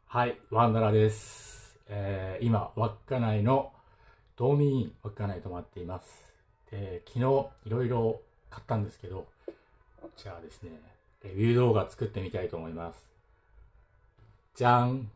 はい、ワンダラです。今、稚内の道民院稚内に泊まっています。で、昨日いろいろ買ったんですけど、じゃあですね、レビュー動画作ってみたいと思います。じゃん。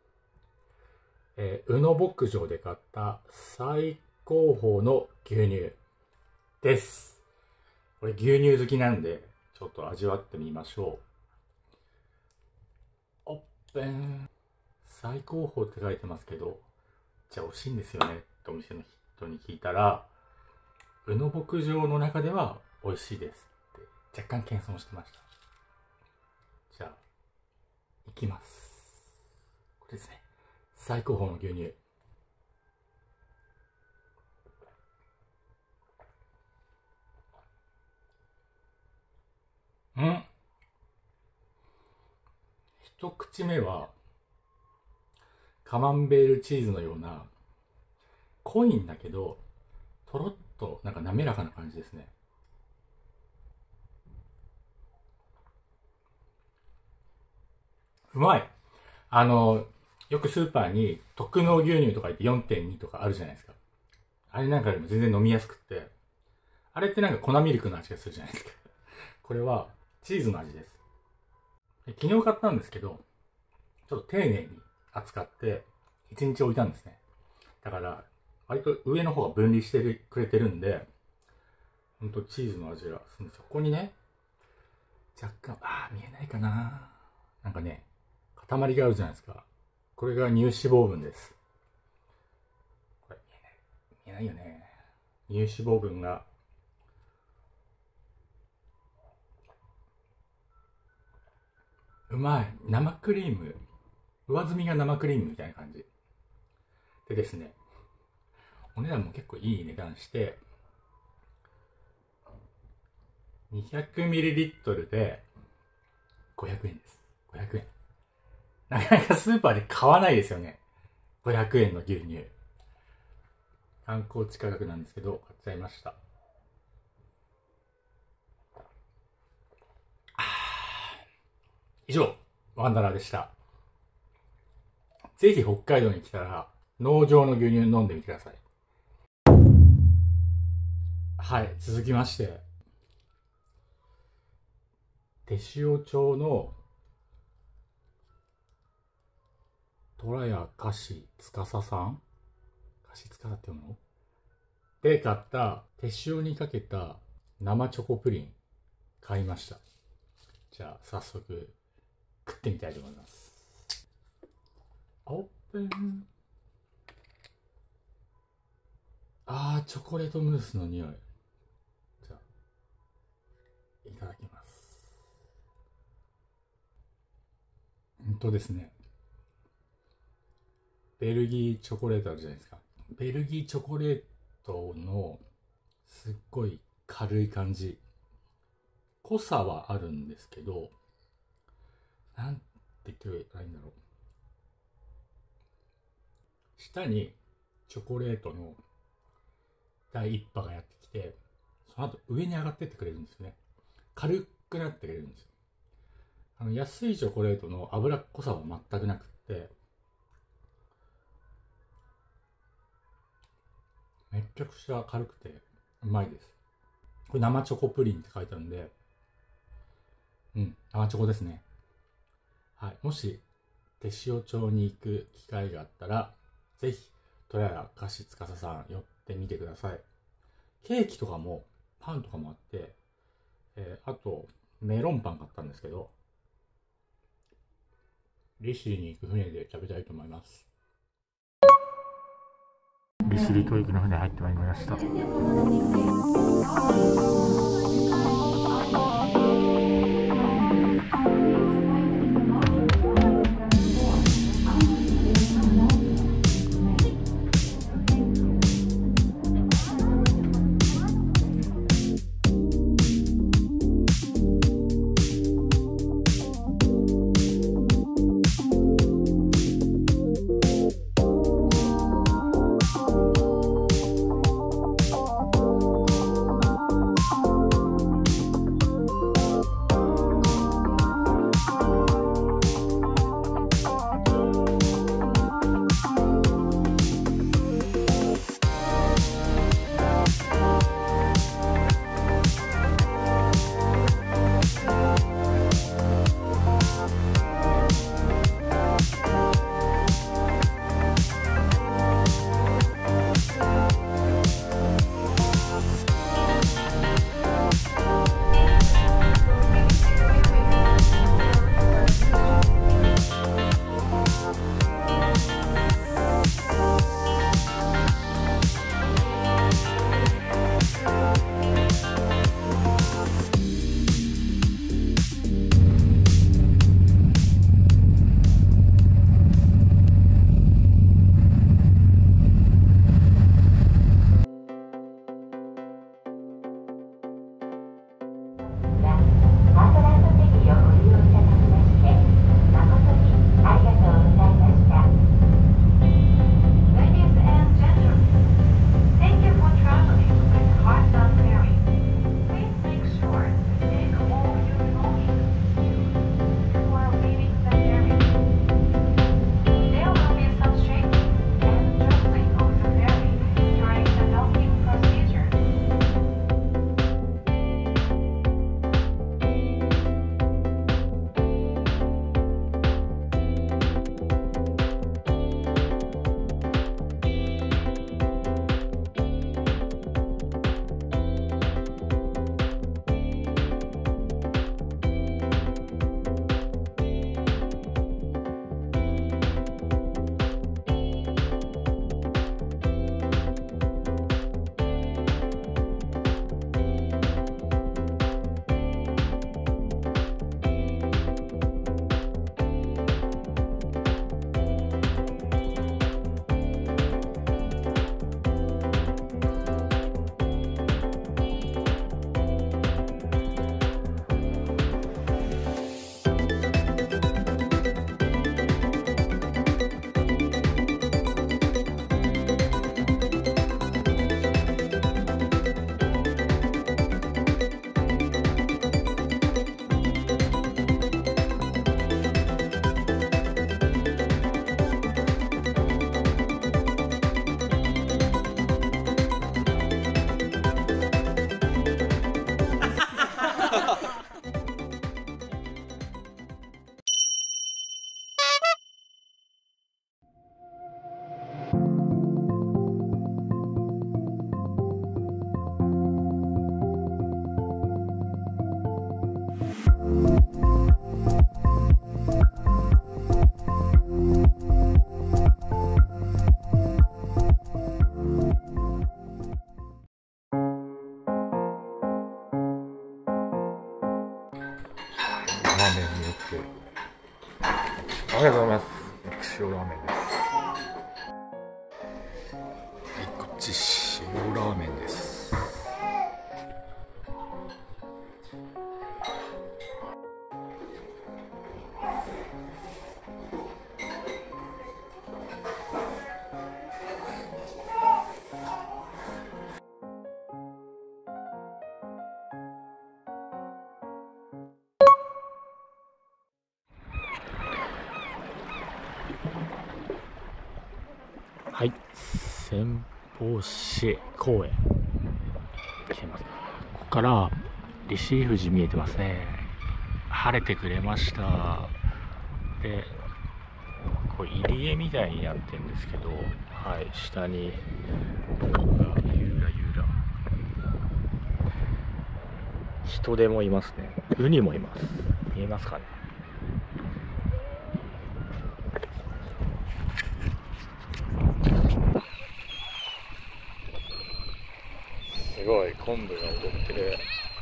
宇野牧場で買った最高峰の牛乳です。これ牛乳好きなんで、ちょっと味わってみましょう。おっぺん。最高峰って書いてますけど、じゃあ美味しいんですよねってお店の人に聞いたら、宇野牧場の中では美味しいですって若干謙遜してました。じゃあ、いきます。これですね。最高峰の牛乳。一口目は、カマンベールチーズのような、濃いんだけど、とろっとなんか滑らかな感じですね。うまい。よくスーパーに特濃牛乳とか言って 4.2 とかあるじゃないですか。あれなんかでも全然飲みやすくって、あれってなんか粉ミルクの味がするじゃないですか。これはチーズの味です。昨日買ったんですけど、ちょっと丁寧に扱って1日置いたんですね。だから割と上の方が分離してくれてるんで、ほんとチーズの味がするんですよ。ここにね、若干、見えないかな。なんかね、塊があるじゃないですか。これが乳脂肪分です。これ見えないよね。乳脂肪分がうまい。生クリーム。上澄みが生クリームみたいな感じ。でですね、お値段も結構いい値段して、200ml で500円です。500円。なかなかスーパーで買わないですよね。500円の牛乳。観光地価格なんですけど、買っちゃいました。以上、ワンダラでした。ぜひ北海道に来たら、農場の牛乳飲んでみてください。はい、続きまして、手塩町の虎屋菓子司さん、菓子司って読むので買った手塩にかけた生チョコプリン買いました。じゃあ早速食ってみたいと思います。オープン。チョコレートムースの匂い。じゃあいただきます。ですね、ベルギーチョコレートあるじゃないですか。ベルギーチョコレートのすっごい軽い感じ。濃さはあるんですけど、なんて言ってらいいんだろう。下にチョコレートの第一波がやってきて、その後上に上がってってくれるんですよね。軽くなってくれるんですよ。安いチョコレートの脂っこさは全くなくって、めちゃくちゃ軽くてうまいです。これ生チョコプリンって書いてあるんで、生チョコですね。はい。もし手塩町に行く機会があったら、ぜひ虎屋菓子司さん寄ってみてください。ケーキとかもパンとかもあって、あとメロンパン買ったんですけど、利尻に行く船で食べたいと思います。利尻島行きの船入ってまいりました。 ラーメンによってありがとうございます。塩ラーメンです。はい、こっち塩ラーメンです。はい、先方市公園来てます。ここから利尻富士見えてますね。晴れてくれました。で、こう入り江みたいになってるんですけど、はい、下にゆらゆら人手もいますね。ウニもいます。見えますかね。すごい昆布が踊ってる。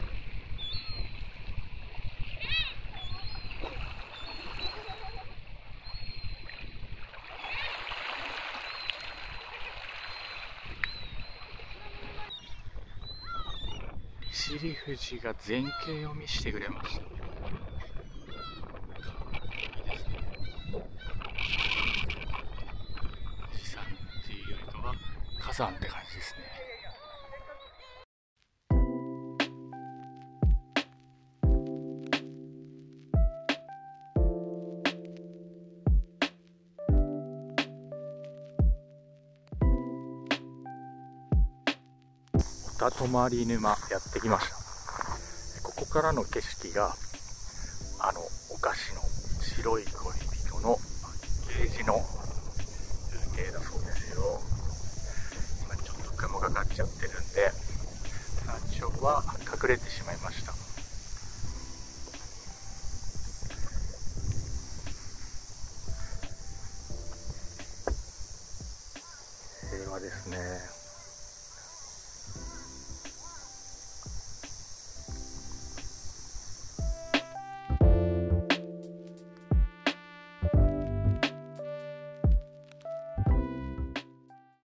利尻富士が全景を見せてくれました。いいですね。富士山っていうよりかは火山って感じですね。おたとまり沼やってきました。ここからの景色がお菓子の白い恋人のパッケージの風景だそうですよ。今ちょっと雲がかかっちゃってるんで山頂は隠れてしまいました。